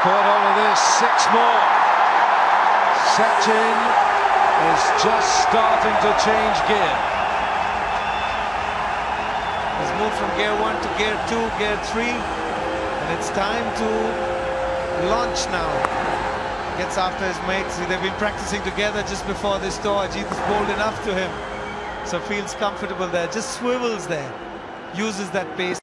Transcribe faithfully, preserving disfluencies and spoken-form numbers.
caught hold of this, six more. Sachin is just starting to change gear. He's moved from gear one to gear two, gear three, and it's time to launch now. Gets after his mates. They've been practicing together just before this tour. Ajit is bold enough to him, so feels comfortable there. Just swivels there, uses that pace.